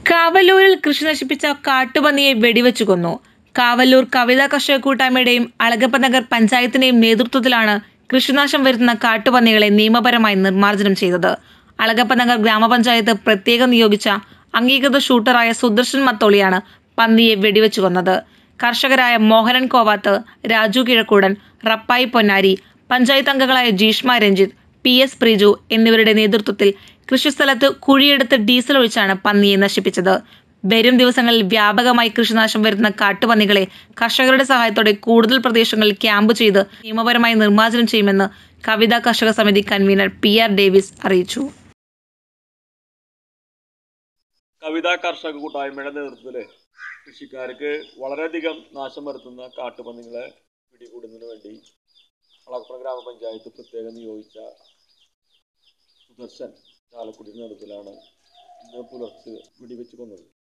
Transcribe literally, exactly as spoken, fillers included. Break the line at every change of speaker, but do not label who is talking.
കാവല്ലൂരിൽ കൃഷി നശിപ്പിച്ച കാട്ടുപന്നിയെ വെടിവെച്ചു കൊന്നു. കാവല്ലൂർ കവിതാ കർഷക കൂട്ടായ്മയുടെയും അളഗപ്പ നഗർ പഞ്ചായത്തിന്റെയും നേതൃത്വത്തിലാണ് കൃഷിനാശം വരുത്തുന്ന കാട്ടുപന്നികളെ നിയമപരമായി നിർമ്മാർജ്ജനം ചെയ്തത്. അളഗപ്പ നഗർ ഗ്രാമപഞ്ചായത്ത് പ്രത്യേകം നിയോഗിച്ച അംഗീകൃത ഷൂട്ടറായ സുദർശൻ മത്തോളിയാണ് പന്നിയെ വെടിവെച്ചു കൊന്നത്. കർഷകരായ മോഹനൻ കോവാത്ത്, രാജു കിഴക്കൂടൻ, റപ്പായി പൊന്നാരി, പഞ്ചായത്ത് അംഗങ്ങളായ ജീഷ്മ രഞ്ജിത്ത്, പി എസ് പ്രിജു എന്നിവരുടെ നേതൃത്വത്തിൽ കൃഷിസ്ഥലത്ത് കുഴിയെടുത്ത് ഡീസൽ ഒഴിച്ചാണ് പന്നിയെ നശിപ്പിച്ചത്. വരും ദിവസങ്ങളിൽ വ്യാപകമായി കൃഷിനാശം വരുന്ന കാട്ടുപന്നികളെ കർഷകരുടെ സഹായത്തോടെ കൂടുതൽ പ്രദേശങ്ങളിൽ ക്യാമ്പ് ചെയ്ത് നിയമപരമായി നിർമ്മാർജ്ജനം ചെയ്യുമെന്ന് കവിതാ കർഷക സമിതി കൺവീനർ പി ആർ ഡേവിസ് അറിയിച്ചു.
കവിതാ കർഷക കൂട്ടായ്മയുടെ നേതൃത്വത്തിൽ കൃഷിക്കാർക്ക് വളരെയധികം നാശം വരുത്തുന്ന കാട്ടുപന്നികളെ പിടികൂടുന്നതിന് വേണ്ടി അളഗപ്പ ഗ്രാമപഞ്ചായത്ത് പ്രത്യേകം നിയോഗിച്ച സുദർശൻ ചാലക്കുടി നേതൃത്വത്തിലാണ് ഇന്ന് പുലർച്ചെ വെടിവെച്ച് കൊന്നത്.